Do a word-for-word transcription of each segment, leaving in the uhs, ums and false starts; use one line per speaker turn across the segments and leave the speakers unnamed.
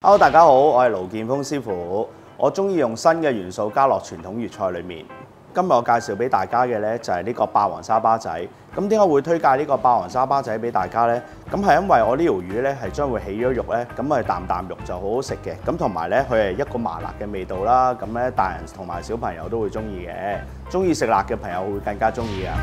Hello， 大家好，我係盧建峰師傅。我中意用新嘅元素加落傳統粵菜裏面。今日我介紹俾大家嘅呢，就係呢個霸王沙巴仔。咁點解會推介呢個霸王沙巴仔俾大家呢？咁係因為我呢條魚呢係將會起咗肉呢，咁啊啖啖肉就好好食嘅。咁同埋呢，佢係一個麻辣嘅味道啦。咁呢，大人同埋小朋友都會中意嘅。中意食辣嘅朋友會更加中意啊！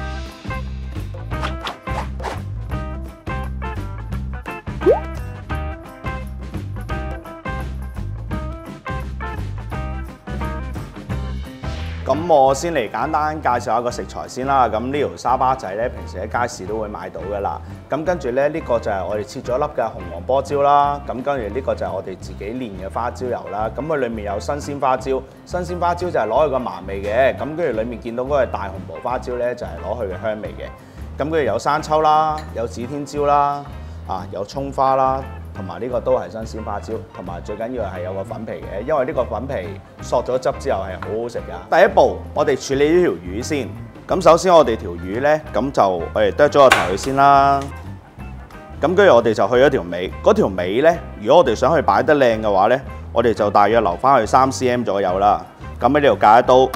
咁我先嚟簡單介紹一個食材先啦。咁呢條沙巴仔咧，平時喺街市都會買到㗎啦。咁跟住咧，呢個就係我哋切咗粒嘅紅黃波椒啦。咁跟住呢個就係我哋自己煉嘅花椒油啦。咁佢裡面有新鮮花椒，新鮮花椒就係攞佢個麻味嘅。咁跟住裡面見到嗰個大紅袍花椒咧，就係攞佢嘅香味嘅。咁跟住有生抽啦，有指天椒啦，啊有葱花啦。同埋呢個都係新鮮花椒，同埋最緊要係有個粉皮嘅，因為呢個粉皮索咗汁之後係好好食㗎。第一步，我哋處理呢條魚先。咁首先我哋條魚呢，咁就我哋剁咗個頭先啦。咁跟住我哋就去咗條尾。嗰條尾呢，如果我哋想去擺得靚嘅話呢，我哋就大約留翻去三 C M 左右啦。咁喺呢度隔一刀，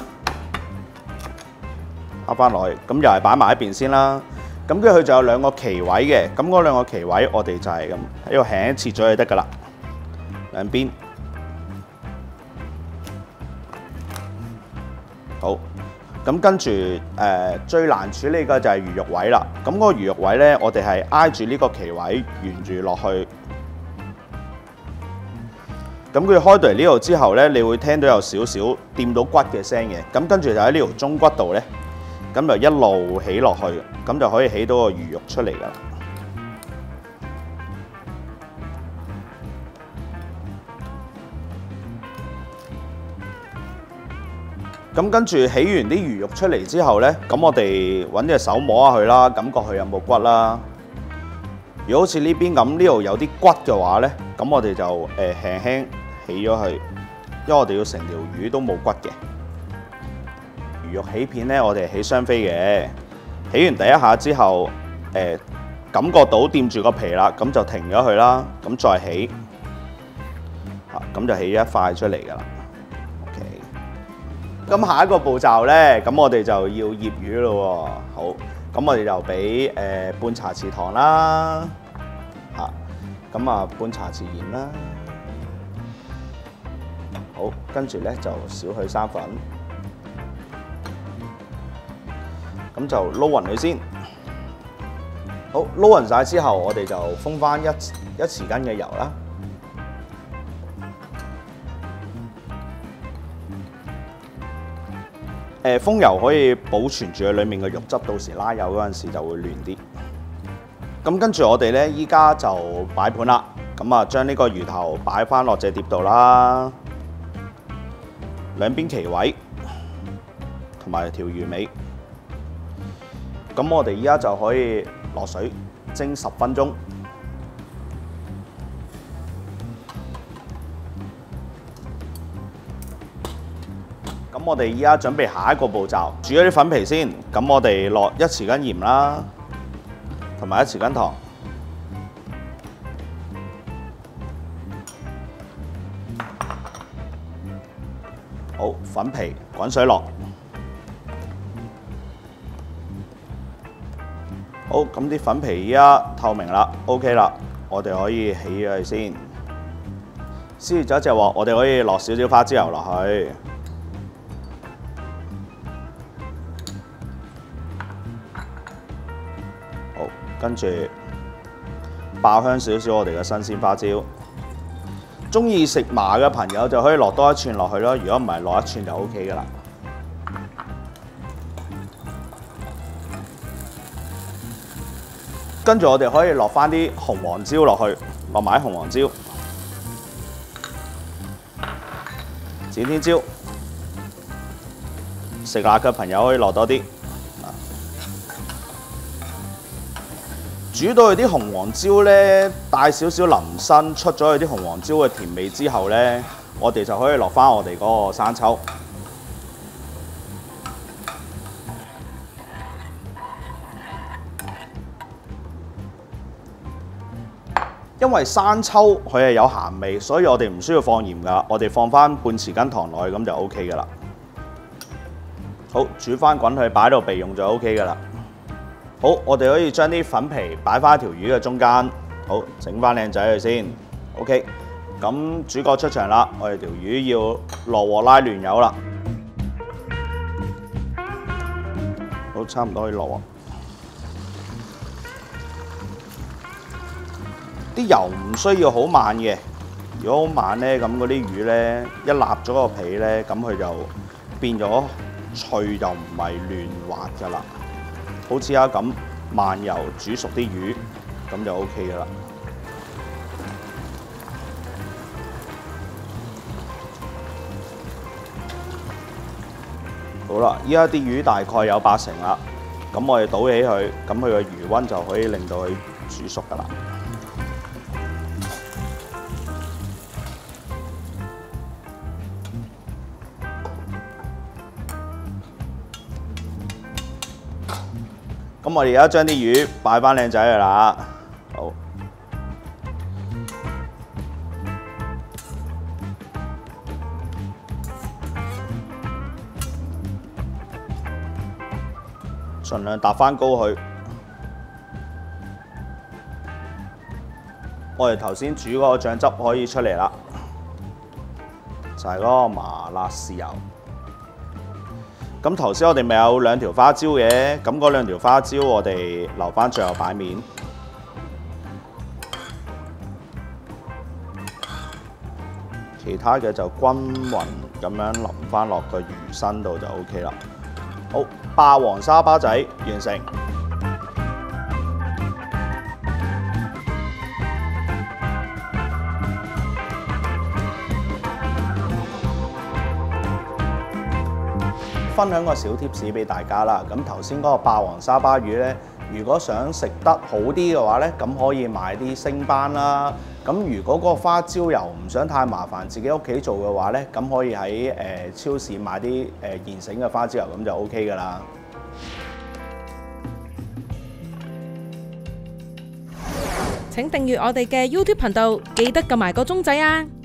啱翻落去，咁又係擺埋一邊先啦。咁跟住佢就有兩個旗位嘅，咁嗰兩個旗位我哋就係咁喺度輕輕切咗就得㗎啦，兩邊。好，咁跟住誒、呃、最難處理嘅就係魚肉位啦。咁嗰個魚肉位咧，我哋係挨住呢個旗位沿住落去。咁佢開到嚟呢度之後咧，你會聽到有少少掂到骨嘅聲嘅。咁跟住就喺呢條中骨度咧。咁就一路起落去，咁就可以起到個魚肉出嚟㗎啦。咁跟住起完啲魚肉出嚟之後呢，咁我哋揾隻手摸下佢啦，感覺佢有冇骨啦。如果好似呢邊咁，呢度有啲骨嘅話呢，咁我哋就誒輕輕起咗佢，因為我哋要成條魚都冇骨嘅。魚肉起片咧，我哋起雙飛嘅。起完第一下之後，誒、呃、感覺到掂住個皮啦，咁就停咗佢啦。咁再起，嚇咁就起咗一塊出嚟㗎啦。OK。咁下一個步驟咧，咁我哋就要醃魚咯喎。好，咁我哋就俾誒、呃、半茶匙糖啦，嚇咁啊半茶匙鹽啦。好，跟住咧就少許生粉。咁就撈勻佢先。好，撈勻晒之後，我哋就封翻一一匙羹嘅油啦。誒，封油可以保存住佢裡面嘅肉汁，到時拉油嗰陣時就會嫩啲。咁跟住我哋咧，依家就擺盤啦。咁啊，將呢個魚頭擺翻落隻碟度啦，兩邊旗位同埋條魚尾。咁我哋依家就可以落水蒸十分鐘。咁我哋依家準備下一個步驟，煮咗啲粉皮先。咁我哋落一匙羹鹽啦，同埋一匙羹糖。好，粉皮滾水落。好，咁啲粉皮依家透明啦 ，OK 啦，我哋可以起咗佢先。燒咗隻鑊，我哋可以落少少花椒油落去。好，跟住爆香少少我哋嘅新鮮花椒。中意食麻嘅朋友就可以落多一串落去咯，如果唔係落一串就 OK 噶啦。跟住我哋可以落翻啲紅黃椒落去，落埋啲紅黃椒、指天椒。食辣嘅朋友可以落多啲。煮到佢啲紅黃椒咧帶少少腍身，出咗佢啲紅黃椒嘅甜味之後咧，我哋就可以落翻我哋嗰個生抽。 因為生抽佢係有鹹味，所以我哋唔需要放鹽㗎，我哋放翻半匙羹糖落去咁就 O K 㗎啦。好，煮翻滾佢擺到備用就 O K 㗎啦。好，我哋可以將啲粉皮擺翻條魚嘅中間，好，整翻靚仔佢先 O K。咁主角出場啦，我哋條魚要落鑊拉嫩油啦。好，差唔多可以落鑊。啲油唔需要好慢嘅，如果好慢咧，咁嗰啲魚咧一立咗個皮咧，咁佢就變咗脆，就唔係嫩滑噶啦。好似啊咁，慢油煮熟啲魚，咁就 O K 噶啦。好啦，依家啲魚大概有八成啦，咁我哋倒起佢，咁佢嘅餘溫就可以令到佢煮熟噶啦。咁我哋而家將啲魚擺翻靚仔㗎啦，好。盡量搭翻高佢。我哋頭先煮嗰個醬汁可以出嚟啦，就係嗰個麻辣豉油。咁頭先我哋咪有兩條花椒嘅，咁嗰兩條花椒我哋留翻最後擺面。其他嘅就均勻咁樣淋翻落個魚身度就 O K 啦。好，霸王沙巴仔完成。分享個小貼士俾大家啦。咁頭先嗰個霸王沙巴魚呢，如果想食得好啲嘅話呢，咁可以買啲星斑啦。咁如果嗰個花椒油唔想太麻煩，自己屋企做嘅話呢，咁可以喺誒、呃、超市買啲誒、呃、現成嘅花椒油，咁就 O K 㗎啦。
請訂閱我哋嘅 YouTube 頻道，記得撳埋個鐘仔啊！